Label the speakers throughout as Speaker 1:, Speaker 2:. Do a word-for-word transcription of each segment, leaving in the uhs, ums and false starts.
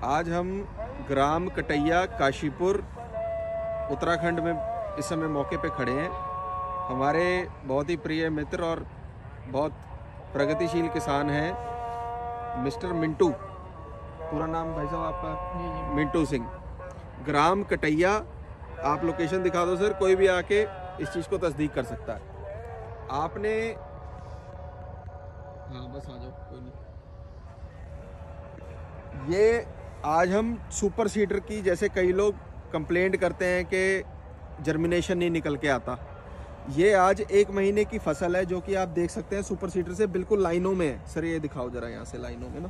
Speaker 1: आज हम ग्राम कटैया काशीपुर उत्तराखंड में इस समय मौके पे खड़े हैं। हमारे बहुत ही प्रिय मित्र और बहुत प्रगतिशील किसान हैं मिस्टर मिंटू, पूरा नाम भाई साहब आपका? मिंटू सिंह। ग्राम कटैया, आप लोकेशन दिखा दो सर, कोई भी आके इस चीज़ को तस्दीक कर सकता है। आपने हाँ बस आ जाओ, कोई नहीं। ये आज हम सुपर सीडर की, जैसे कई लोग कंप्लेंट करते हैं कि जर्मिनेशन नहीं निकल के आता, ये आज एक महीने की फसल है जो कि आप देख सकते हैं सुपर सीडर से बिल्कुल लाइनों में है। सर ये दिखाओ जरा यहाँ से लाइनों में ना,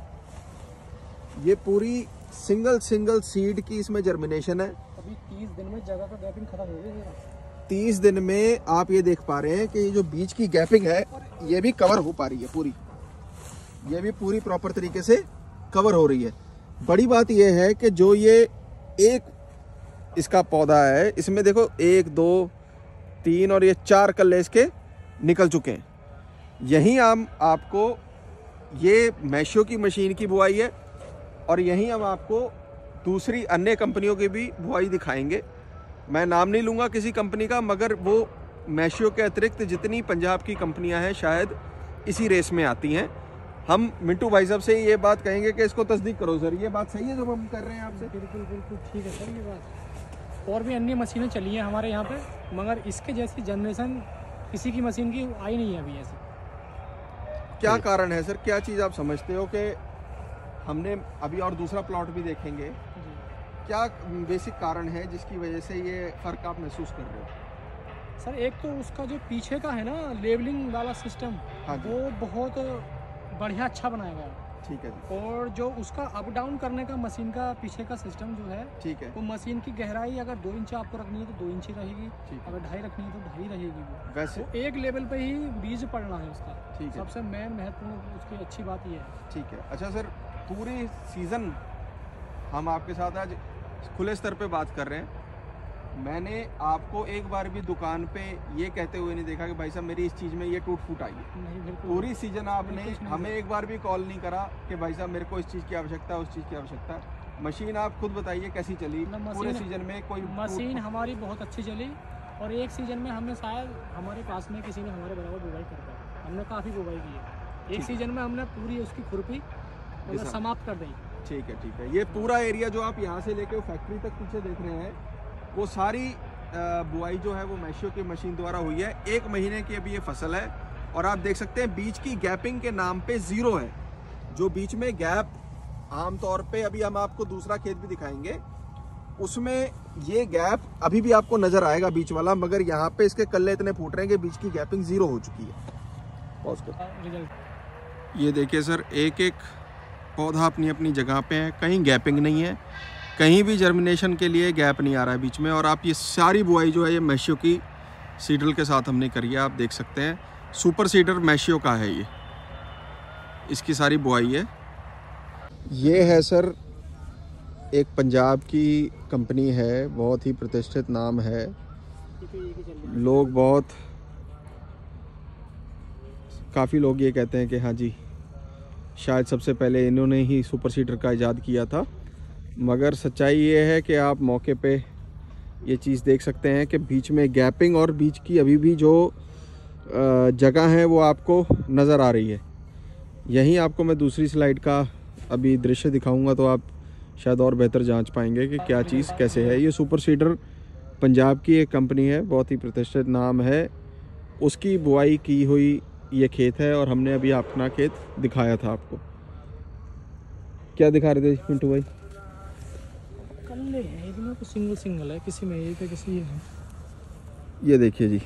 Speaker 1: ये पूरी सिंगल सिंगल सीड की इसमें जर्मिनेशन है।
Speaker 2: अभी तीस दिन में जगह का गैपिंग खत्म हो गया।
Speaker 1: तीस दिन में आप ये देख पा रहे हैं कि ये जो बीज की गैपिंग है ये भी कवर हो पा रही है, पूरी ये भी पूरी प्रॉपर तरीके से कवर हो रही है। बड़ी बात यह है कि जो ये एक इसका पौधा है, इसमें देखो एक दो तीन और ये चार कल्ले इसके निकल चुके हैं। यहीं हम आपको ये मैशियो की मशीन की बुआई है और यहीं हम आपको दूसरी अन्य कंपनियों की भी बुआई दिखाएंगे। मैं नाम नहीं लूँगा किसी कंपनी का, मगर वो मैशियो के अतिरिक्त जितनी पंजाब की कंपनियां हैं शायद इसी रेस में आती हैं। हम मिंटू भाई साहब से ये बात कहेंगे कि इसको तस्दीक करो सर, ये बात सही है जो हम कर रहे हैं आपसे?
Speaker 2: बिल्कुल बिल्कुल ठीक है सर ये बात। और भी अन्य मशीनें चली हैं हमारे यहाँ पे, मगर इसके जैसी जनरेशन किसी की मशीन की आई नहीं है अभी ऐसी।
Speaker 1: क्या कारण है सर, क्या चीज़ आप समझते हो कि हमने अभी और दूसरा प्लॉट भी देखेंगे, क्या बेसिक कारण है जिसकी वजह से ये फ़र्क आप महसूस कर रहे हो?
Speaker 2: सर एक तो उसका जो पीछे का है ना लेवलिंग वाला सिस्टम,
Speaker 1: हाँ
Speaker 2: वो बहुत बढ़िया अच्छा बनाया गया है।
Speaker 1: ठीक है जी।
Speaker 2: और जो उसका अप डाउन करने का मशीन का पीछे का सिस्टम जो है,
Speaker 1: ठीक है,
Speaker 2: वो मशीन की गहराई अगर दो इंच आपको रखनी है तो दो इंच ही रहेगी, अगर ढाई रखनी है तो ढाई रहेगी। वो
Speaker 1: वैसे
Speaker 2: तो एक लेवल पे ही बीज पड़ना है उसका।
Speaker 1: ठीक है,
Speaker 2: सबसे मेन महत्वपूर्ण उसकी अच्छी बात ये है।
Speaker 1: ठीक है। अच्छा सर, पूरी सीज़न हम आपके साथ आज खुले स्तर पे बात कर रहे हैं। मैंने आपको एक बार भी दुकान पे ये कहते हुए नहीं देखा कि भाई साहब मेरी इस चीज़ में ये टूट फूट आई है।
Speaker 2: नहीं, बिल्कुल
Speaker 1: पूरी सीजन आपने हमें एक बार भी कॉल नहीं करा कि भाई साहब मेरे को इस चीज़ की आवश्यकता है, उस चीज़ की आवश्यकता है। मशीन आप खुद बताइए कैसी चली पूरे सीजन में? कोई
Speaker 2: मशीन हमारी बहुत अच्छी चली और एक सीजन में हमने शायद हमारे पास में किसी ने हमारे बराबर बुवाई कर दी, हमने काफ़ी बुवाई की है। एक सीजन में हमने पूरी उसकी खुरपी मतलब समाप्त कर दी।
Speaker 1: ठीक है, ठीक है। ये पूरा एरिया जो आप यहाँ से लेके फैक्ट्री तक पीछे देख रहे हैं, वो सारी बुआई जो है वो मैशियो की मशीन द्वारा हुई है। एक महीने की अभी ये फसल है और आप देख सकते हैं बीच की गैपिंग के नाम पे ज़ीरो है। जो बीच में गैप आमतौर पे, अभी हम आपको दूसरा खेत भी दिखाएंगे, उसमें ये गैप अभी भी आपको नज़र आएगा बीच वाला, मगर यहाँ पे इसके कल्ले इतने फूट रहे हैं कि बीच की गैपिंग ज़ीरो हो चुकी है। पॉज कर। ये देखिए सर, एक एक पौधा अपनी अपनी जगह पे है, कहीं गैपिंग नहीं है, कहीं भी जर्मिनेशन के लिए गैप नहीं आ रहा है बीच में। और आप ये सारी बुआई जो है ये मैशियो की सीडर के साथ हमने करी है। आप देख सकते हैं सुपर सीडर मैशियो का है, ये इसकी सारी बुआई है। ये है सर एक पंजाब की कंपनी है, बहुत ही प्रतिष्ठित नाम है, लोग बहुत काफ़ी लोग ये कहते हैं कि हाँ जी शायद सबसे पहले इन्होंने ही सुपर सीडर का इजाद किया था। मगर सच्चाई ये है कि आप मौके पे ये चीज़ देख सकते हैं कि बीच में गैपिंग और बीच की अभी भी जो जगह है वो आपको नज़र आ रही है। यहीं आपको मैं दूसरी स्लाइड का अभी दृश्य दिखाऊंगा तो आप शायद और बेहतर जांच पाएंगे कि क्या चीज़ कैसे है। ये सुपर सीडर पंजाब की एक कंपनी है, बहुत ही प्रतिष्ठित नाम है, उसकी बुआई की हुई ये खेत है और हमने अभी अपना खेत दिखाया था आपको। क्या दिखा रहे थे मिंटू भाई?
Speaker 2: कल्ले हैं इसमें, तो सिंगल सिंगल है, किसी में एक है किसी है।
Speaker 1: ये देखिए जी,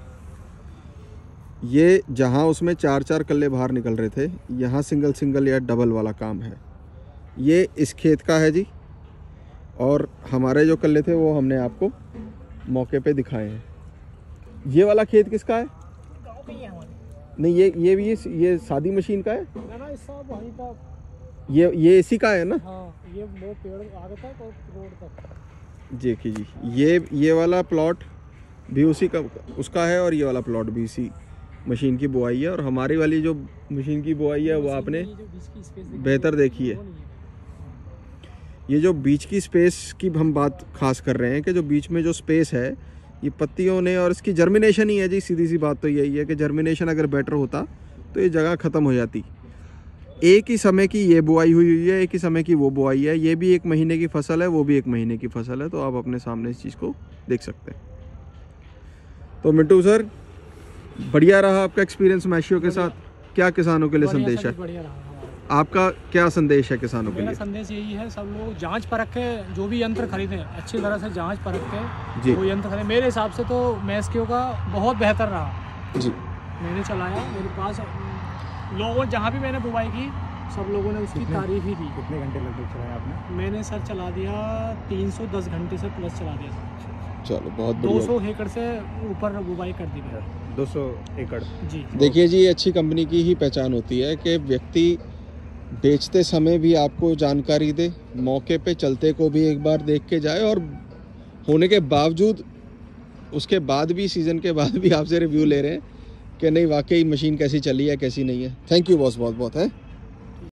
Speaker 1: ये जहाँ उसमें चार चार कल्ले बाहर निकल रहे थे, यहाँ सिंगल सिंगल या डबल वाला काम है। ये इस खेत का है जी, और हमारे जो कल्ले थे वो हमने आपको मौके पे दिखाए हैं। ये वाला खेत किसका है?
Speaker 2: गाँव के ही है हमारे।
Speaker 1: नहीं, ये ये भी ये शादी मशीन का है
Speaker 2: ना ना, इस सब वहीं तक,
Speaker 1: ये ये इसी का है ना?
Speaker 2: हाँ, ये वो पेड़ आगे तक और रोड तक।
Speaker 1: देखिए जी, ये ये वाला प्लॉट भी उसी का उसका है और ये वाला प्लॉट भी इसी मशीन की बुआई है। और हमारी वाली जो मशीन की बुआई है वो आपने बेहतर देखी है। ये जो बीच की स्पेस की हम बात खास कर रहे हैं कि जो बीच में जो स्पेस है ये पत्तियों ने, और इसकी जर्मिनेशन ही है जी, सीधी सी बात तो यही है कि जर्मिनेशन अगर बेटर होता तो ये जगह ख़त्म हो जाती। एक ही समय की ये बुआई हुई हुई है, एक ही समय की वो बुआई है, ये भी एक महीने की फसल है, वो भी एक महीने की फसल है, तो आप अपने सामने इस चीज़ को देख सकते हैं। तो मिंटू सर, बढ़िया रहा आपका एक्सपीरियंस मैशियो के साथ, क्या किसानों के लिए संदेश है?
Speaker 2: बढ़िया रहा।
Speaker 1: आपका क्या संदेश है किसानों के लिए?
Speaker 2: मेरा संदेश यही है, सब लोग जांच परख के जो भी यंत्र खरीदें, अच्छी तरह से जांच परख के वो यंत्र खरीदें। मेरे हिसाब से तो मैस्कियो का बहुत बेहतर रहा
Speaker 1: जी।
Speaker 2: मैंने चलाया, मेरे पास लोगों जहाँ भी मैंने बुवाई की सब लोगों ने उसकी तारीफ ही की।
Speaker 3: कितने घंटे लगभग चलाया आपने?
Speaker 2: मैंने सर चला दिया तीन सौ दस घंटे से प्लस चला दिया।
Speaker 1: चलो बहुत
Speaker 2: दो सौ एकड़ से ऊपर बुवाई कर दी मैंने।
Speaker 3: दो सौ एकड़
Speaker 2: जी।
Speaker 1: देखिए जी, अच्छी कंपनी की ही पहचान होती है कि व्यक्ति बेचते समय भी आपको जानकारी दे, मौके पे चलते को भी एक बार देख के जाए, और होने के बावजूद उसके बाद भी, सीज़न के बाद भी आपसे रिव्यू ले रहे हैं कि नहीं वाकई मशीन कैसी चली है कैसी नहीं है। थैंक यू बॉस, बहुत बहुत है।